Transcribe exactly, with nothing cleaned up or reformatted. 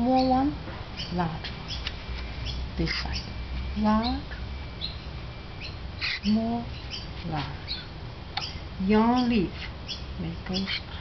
small one, large one. This side, large, small, large. Yarn leaf, make a